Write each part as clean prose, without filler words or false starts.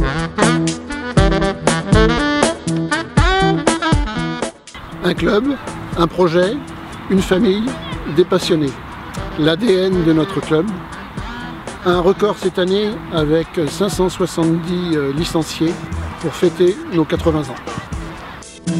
Un club, un projet, une famille, des passionnés. L'ADN de notre club. Un record cette année avec 570 licenciés pour fêter nos 80 ans.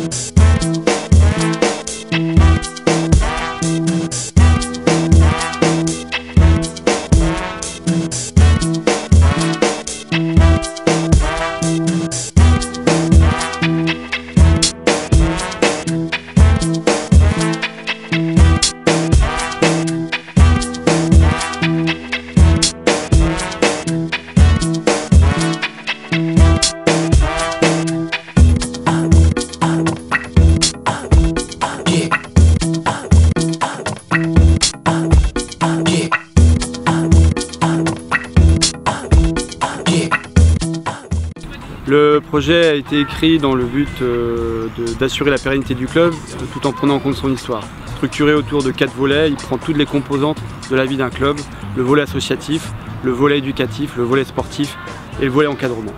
Le projet a été écrit dans le but d'assurer la pérennité du club tout en prenant en compte son histoire. Structuré autour de 4 volets, il prend toutes les composantes de la vie d'un club, le volet associatif, le volet éducatif, le volet sportif et le volet encadrement.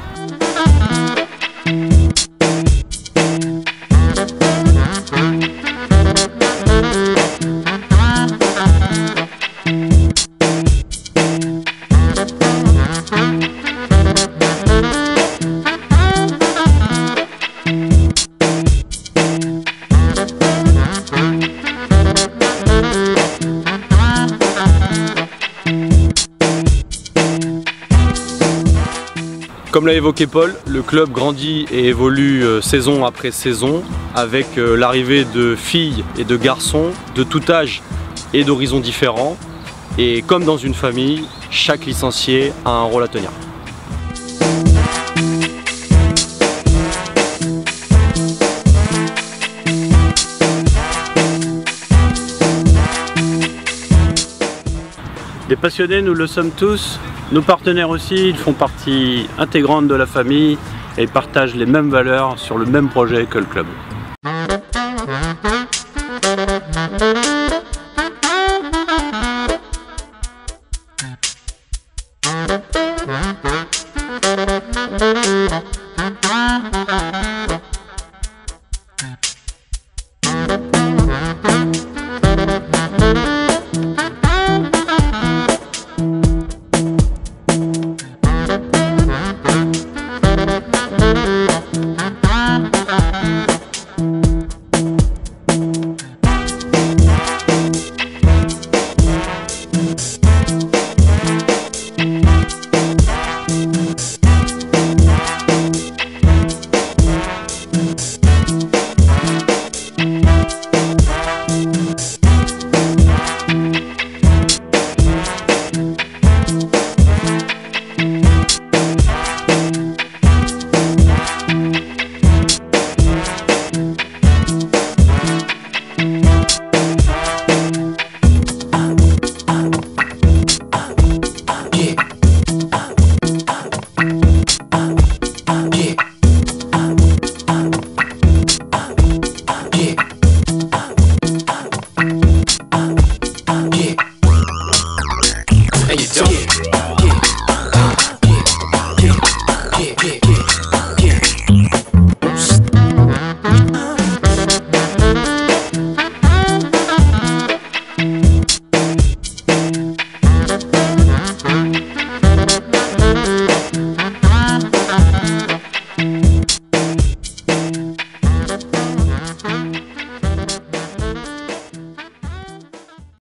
Comme l'a évoqué Paul, le club grandit et évolue saison après saison avec l'arrivée de filles et de garçons de tout âge et d'horizons différents. Et comme dans une famille, chaque licencié a un rôle à tenir. Les passionnés, nous le sommes tous. Nos partenaires aussi, ils font partie intégrante de la famille et ils partagent les mêmes valeurs sur le même projet que le club.